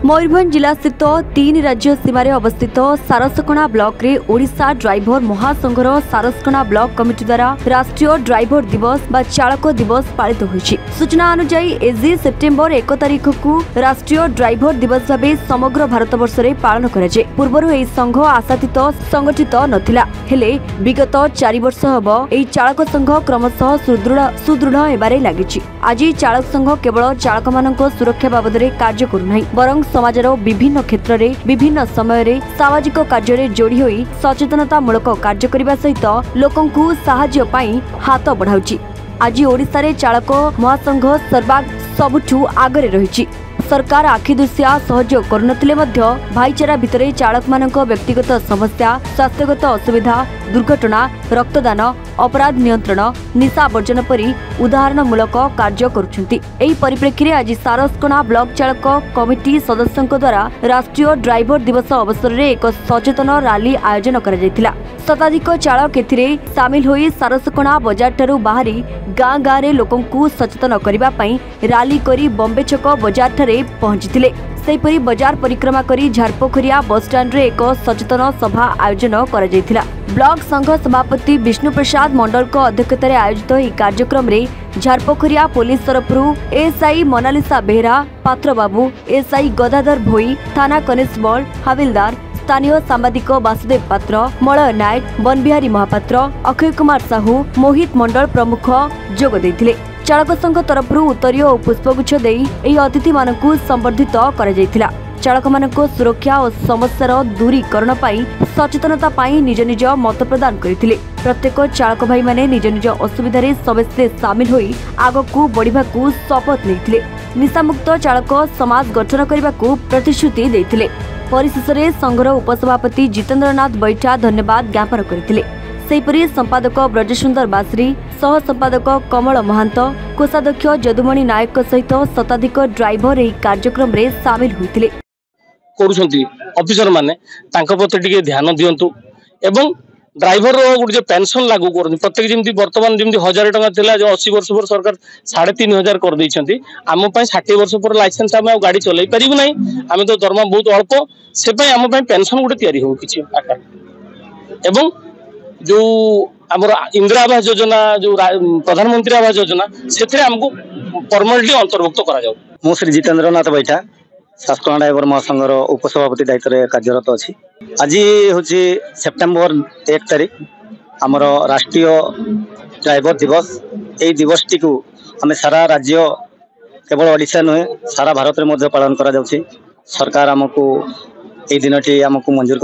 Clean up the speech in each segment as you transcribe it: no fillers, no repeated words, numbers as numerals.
मयूरभंज जिला स्थित 3 राज्य सीमार अवस्थित सारसकणा ब्लॉक रे ओडिशा ड्राइवर महासंघर सारसकणा ब्लॉक कमिटी द्वारा राष्ट्रीय ड्राइवर दिवस बा चालक दिवस पालित होइछि। सूचना अनुसार एजी सेप्टेम्बर 1 तारिख को राष्ट्रीय ड्राइवर दिवस भाव समग्र भारत वर्ष रे पालन कराजे। पूर्व एही संघ आशातीत संगठित नथिला हेले विगत 4 वर्ष हबो एही चालक संघ क्रमशः सुदृढ़ हेबारे लागिछि। आज चालक संघ केवल चालक मानक सुरक्षा बाबद कार्य करूनाही बरं समाजर विभिन्न क्षेत्र रे विभिन्न समय रे सामाजिक कार्य रे जोड़ी होई सचेतनतामूलक कार्य करने सहित लोकंकु साहाय्य पाई हाथ बढ़ाउछि। आज ओडिशा रे चालक महासंघ सर्वाग सबुठु आगरे रहिछि। सरकार आखिदृशिया सहयोग करनथिले मध्य भाईचारा भितरे चालक मानक व्यक्तिगत समस्या स्वास्थ्यगत असुविधा दुर्घटना रक्तदान अपराध नियंत्रण निशा वर्जन परी उदाहरणमूलक कार्य करुछंती। एही परिप्रेक्षी आज सारसकणा ब्लॉक चालक कमिटी सदस्यों द्वारा राष्ट्रीय ड्राइवर दिवस अवसर में एक सचेतन रैली आयोजन करा जायतिला। शताधिक चालक एथिरे सामिल होई सारसकणा बाजार ठारू बाहरी गाँ गाँ रे लोकंकु सचेतन करिबा पई रैली करी बॉम्बे छक बाजार ठारे पहुंचीथिले। सेहीपरि बाजार परिक्रमा करी झारपोखरिया बस स्टैंड रे एक सचेतन सभा आयोजन करा जायतिला। ब्लॉक संघ सभापति विष्णु प्रसाद मंडल को अध्यक्षतार आयोजित यह कार्यक्रम रे झारपोखरिया पुलिस तरफरु एएसआई मोनालिसा बेहरा पात्र बाबू एएसआई गदाधर भोई थाना कनेस्टेबल हाविलदार स्थानीय सांबादिक वासुदेव पात्र मलय नायक बनबिहारी महापात्र अक्षय कुमार साहू मोहित मंडल प्रमुख जोग देथिले। चालक संघ तरफरु उत्तरीय और पुष्पगुच्छ देई एही अतिथि मानकु संबर्धित करा जायतिला। चालक मानक सुरक्षा और समस्यार दूरीकरण पाई सचेतनता पाई निज निज मत प्रदान करथिले। प्रत्येक चालक भाई माने निज निज असुविधा रे समस्ते सामिल होई आगकु बढ़िबाकु शपथ लेथिले। निशामुक्त चालक समाज गठन करबाकु प्रतिश्रुति देथिले। परिशेष रे संघर उपसभापति जितेंद्रनाथ बैठा धन्यवाद ज्ञापन करथिले। सेहीपरि संपादक ब्रजसुंदर बासरी सह संपादक कमल महांत कोषाध्यक्ष जदुमणि नायक सहित शताधिक ड्राइवर एही कार्यक्रम रे सामिल होइतिले। करूछंती ऑफिसर माने तांको प्रति टिके ध्यान दियंतु एवं ड्राइवर गुटे पेंशन लागू करनी प्रत्येक जमी बर्तमान जमी 1000 टंका थिला जो 80 वर्ष पर सरकार 3500 कर दैछंती आम 60 वर्ष पर लाइसेंस आम गाड़ी चलै परिबु नै आम तो दरमा बहुत अल्प से पय आम पेंशन गुटे तयारी हो किछि आकार एवं जो हमर इंदिरा आवास योजना जो प्रधानमंत्री आवास योजना सेथरे हमको परमानेंटली अंतर्भुक्त करा जाऊ। मु श्री जितेंद्रनाथ बैठा सारसकणा ड्राइवर महासंघर उपसभापति दायित्व कार्यरत अच्छी। आज हूँ सेप्टेम्बर 1 तारिख आमर राष्ट्रीय ड्राइवर दिवस। यही दिवस टी आम सारा राज्य केवल ओडिशा नुहे सारा भारत में पालन करा जाउछि। सरकार आमको यही दिन टी आमको मंजूर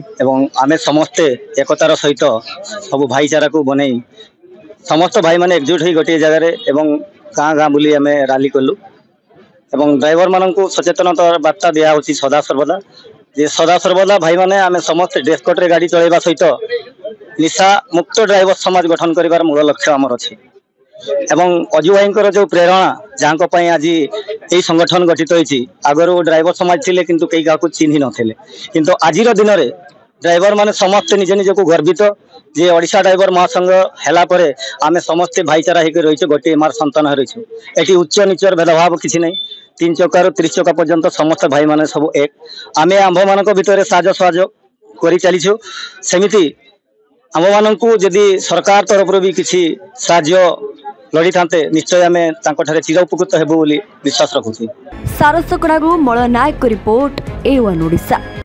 कर समस्ते एकतार सहित सब भाईचारा को बनई समस्त भाई माने एकजुट हो गोटे जगार गाँ गाँ बुली आम रैली कलु एवं ड्राइवर मानू सचेतनता बार्ता दिया सदा सर्वदा जे सदा सर्वदा भाई माने आम समस्त ड्रेस कोड रे गाड़ी चलैबा सहित निशा मुक्त ड्राइवर समाज गठन करिवार मूल लक्ष्य आमर अछि एवं अजु भाई जो प्रेरणा जहाँ आज यही संगठन गठित होती आगर ड्राइवर समाज थिले किंतु कई क्या चिन्ह नथिले किंतु आजिर दिन में ड्राइवर माने समस्त निज निज को गर्वित जे ओडिशा ड्राइवर महासंघ हैला परे आमे समस्त भाईचारा होकर रही गोटे मार संतान रही एटी उच्च नीचर भेदभाव किसी नहीं 3 चक्का 30 चक्का पर्यंत समस्त भाई माने सब एक आमे आंभ मान भितर साज सहयोग कर चलीछु सेमिति आम मानू जदि सरकार तरफ भी किसी साहाय्य लड़ी थांते निश्चय आमे तांको ठारे चिर उपकृत हेबो बोली विश्वास रखुछि। सारसकणारू मलय नायक रिपोर्ट A1 ओडिशा।